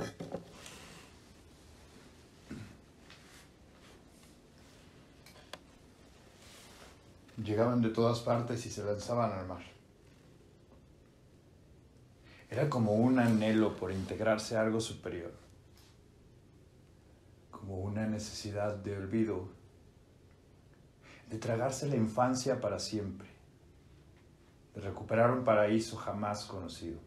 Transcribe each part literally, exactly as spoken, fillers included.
Llegaban de todas partes y se lanzaban al mar. Era como un anhelo por integrarse a algo superior, como una necesidad de olvido, de tragarse la infancia para siempre, de recuperar un paraíso jamás conocido.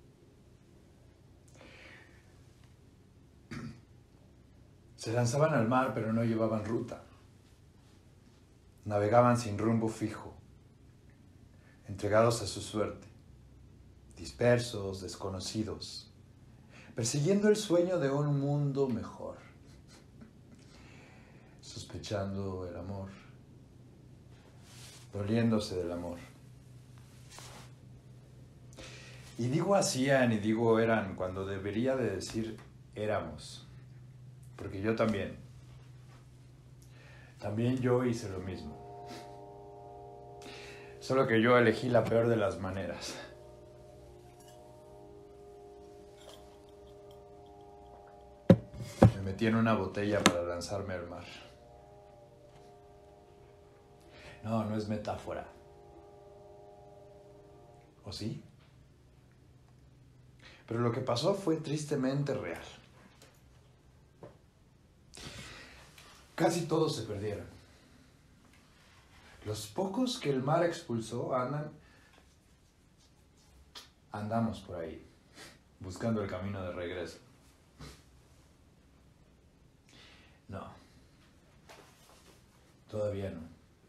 Se lanzaban al mar, pero no llevaban ruta. Navegaban sin rumbo fijo, entregados a su suerte, dispersos, desconocidos, persiguiendo el sueño de un mundo mejor, sospechando el amor, doliéndose del amor. Y digo hacían y digo eran cuando debería de decir éramos, porque yo también, también yo hice lo mismo. Solo que yo elegí la peor de las maneras. Me metí en una botella para lanzarme al mar. No, no es metáfora. ¿O sí? Pero lo que pasó fue tristemente real. Casi todos se perdieron. Los pocos que el mar expulsó andan, andamos por ahí, buscando el camino de regreso. No, todavía no.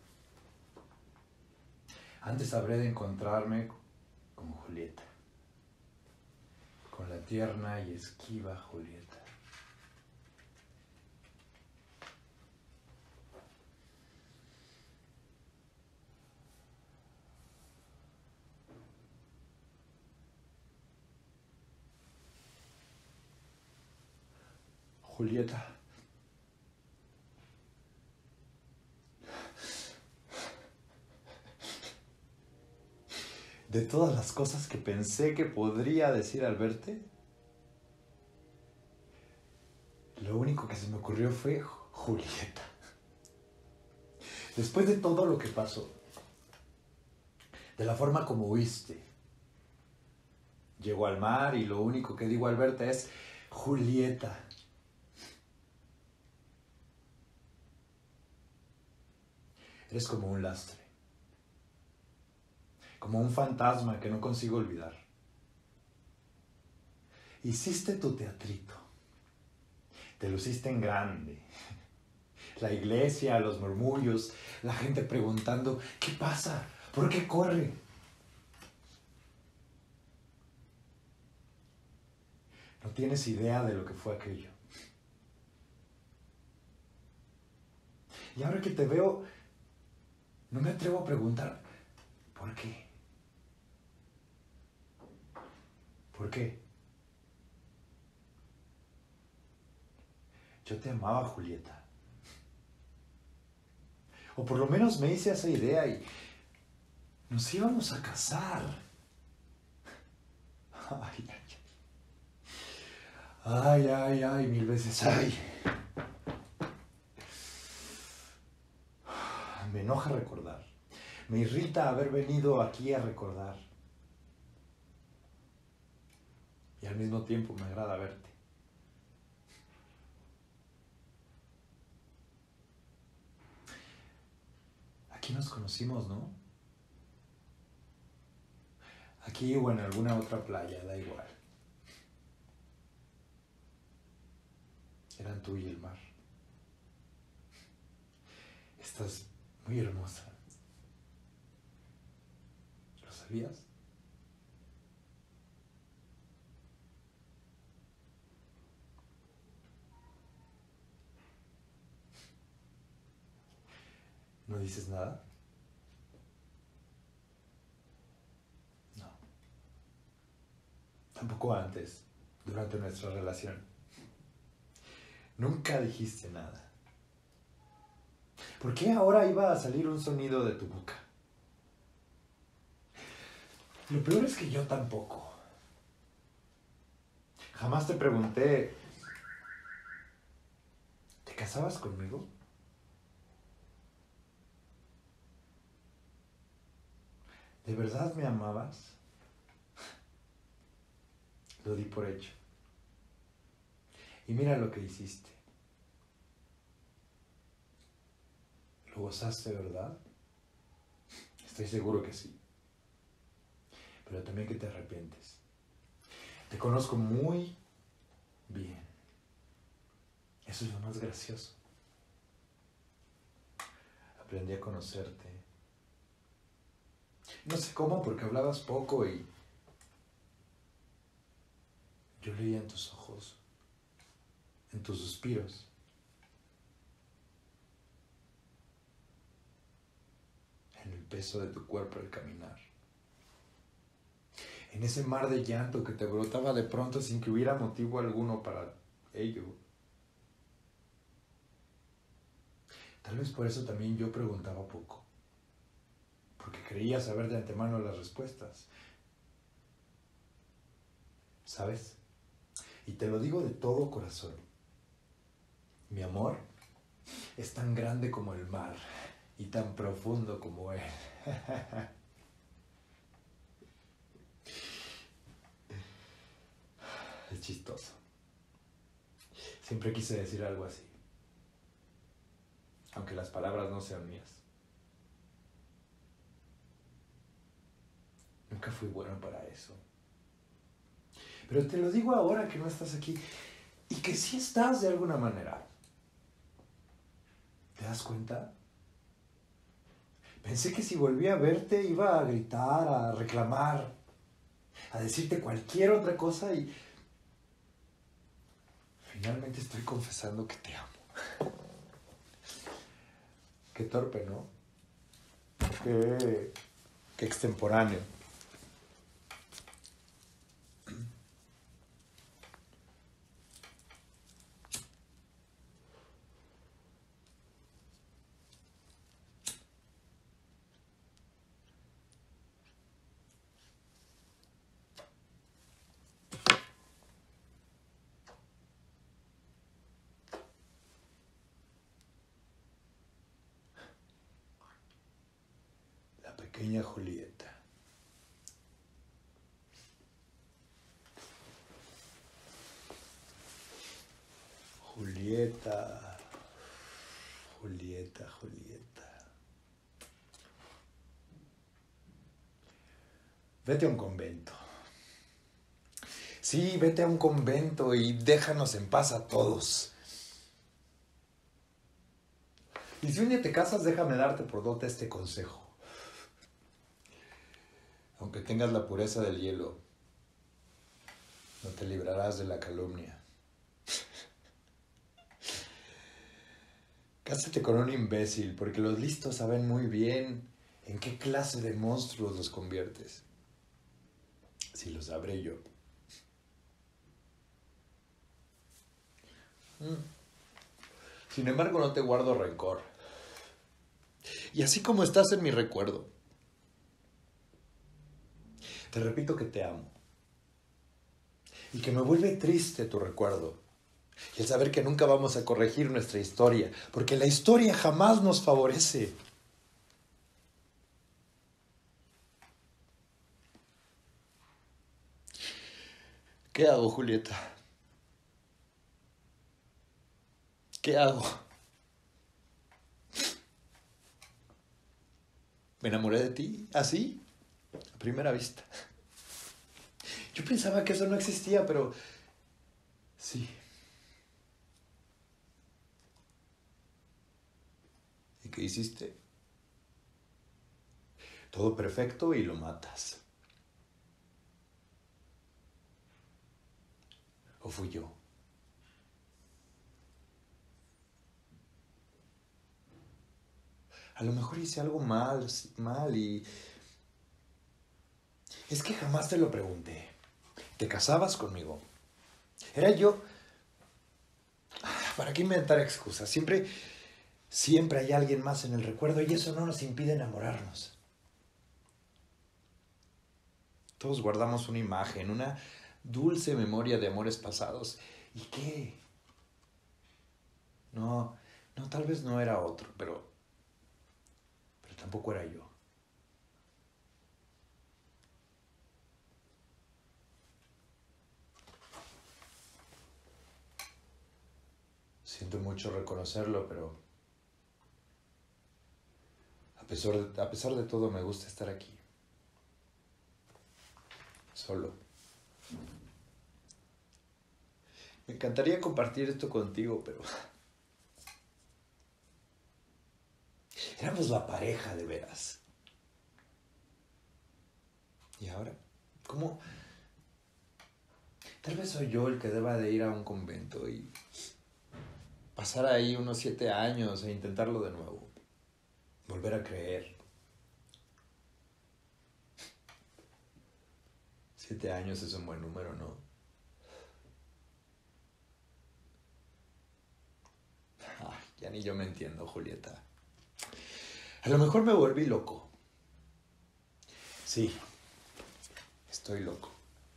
Antes habré de encontrarme como Julieta, con la tierna y esquiva Julieta. Julieta. De todas las cosas que pensé que podría decir al verte, lo único que se me ocurrió fue Julieta. Después de todo lo que pasó, de la forma como huiste, llego al mar y lo único que digo al verte es Julieta. Eres como un lastre, como un fantasma que no consigo olvidar. Hiciste tu teatrito, te luciste en grande. La iglesia, los murmullos, la gente preguntando, ¿qué pasa? ¿Por qué corre? No tienes idea de lo que fue aquello. Y ahora que te veo, no me atrevo a preguntar, ¿por qué? ¿Por qué? Yo te amaba, Julieta. O por lo menos me hice esa idea y nos íbamos a casar. Ay, ay, ay, ay, ay, mil veces ay. Me enoja recordar. Me irrita haber venido aquí a recordar. Y al mismo tiempo me agrada verte. Aquí nos conocimos, ¿no? Aquí o en alguna otra playa, da igual. Eran tú y el mar. Estás muy hermosa. ¿Lo sabías? ¿No dices nada? No. Tampoco antes, durante nuestra relación. Nunca dijiste nada. ¿Por qué ahora iba a salir un sonido de tu boca? Lo peor es que yo tampoco. Jamás te pregunté, ¿te casabas conmigo? ¿De verdad me amabas? Lo di por hecho. Y mira lo que hiciste. ¿Lo gozaste, verdad? Estoy seguro que sí. Pero también que te arrepientes. Te conozco muy bien. Eso es lo más gracioso. Aprendí a conocerte. No sé cómo, porque hablabas poco y yo leía en tus ojos, en tus suspiros, en el peso de tu cuerpo al caminar, en ese mar de llanto que te brotaba de pronto sin que hubiera motivo alguno para ello. Tal vez por eso también yo preguntaba poco, porque creía saber de antemano las respuestas. ¿Sabes? Y te lo digo de todo corazón. Mi amor es tan grande como el mar y tan profundo como él. Es chistoso. Siempre quise decir algo así, aunque las palabras no sean mías. Nunca fui bueno para eso. Pero te lo digo ahora que no estás aquí y que sí estás de alguna manera. ¿Te das cuenta? Pensé que si volvía a verte iba a gritar, a reclamar, a decirte cualquier otra cosa y finalmente estoy confesando que te amo. Qué torpe, ¿no? Qué, qué extemporáneo. La pequeña Julieta. Julieta, Julieta, Julieta. Vete a un convento. Sí, vete a un convento y déjanos en paz a todos. Y si un día te casas, déjame darte por dote este consejo. Aunque tengas la pureza del hielo, no te librarás de la calumnia. Cásate con un imbécil, porque los listos saben muy bien en qué clase de monstruos los conviertes. Si lo sabré yo. Sin embargo, no te guardo rencor. Y así como estás en mi recuerdo, te repito que te amo. Y que me vuelve triste tu recuerdo. Y el saber que nunca vamos a corregir nuestra historia, porque la historia jamás nos favorece. ¿Qué hago, Julieta? ¿Qué hago? Me enamoré de ti, así, a primera vista. Yo pensaba que eso no existía, pero sí. ¿Y qué hiciste? Todo perfecto y lo matas. ¿O fui yo? A lo mejor hice algo mal, mal y... Es que jamás te lo pregunté. ¿Te casabas conmigo? Era yo... ¿Para qué inventar excusas? Siempre, siempre hay alguien más en el recuerdo y eso no nos impide enamorarnos. Todos guardamos una imagen, una Dulce memoria de amores pasados. ¿Y qué? No, no, tal vez no era otro, pero, pero tampoco era yo. Siento mucho reconocerlo, pero a pesar de, a pesar de todo me gusta estar aquí. Solo. Me encantaría compartir esto contigo, pero éramos la pareja de veras. ¿Y ahora? ¿Cómo? Tal vez soy yo el que deba de ir a un convento y pasar ahí unos siete años e intentarlo de nuevo. Volver a creer. Siete años es un buen número, ¿no? Ay, ya ni yo me entiendo, Julieta. A lo mejor me volví loco. Sí, estoy loco.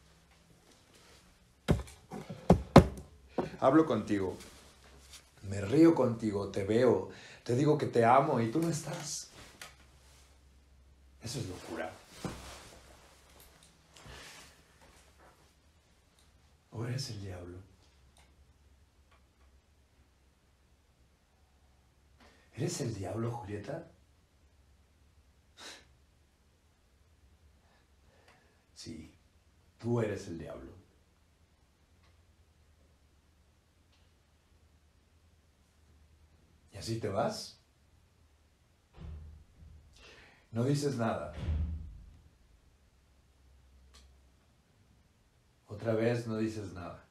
Hablo contigo. Me río contigo, te veo, te digo que te amo y tú no estás. Eso es locura. ¿O eres el diablo? ¿Eres el diablo, Julieta? Sí, tú eres el diablo. ¿Y así te vas? No dices nada. Otra vez no dices nada.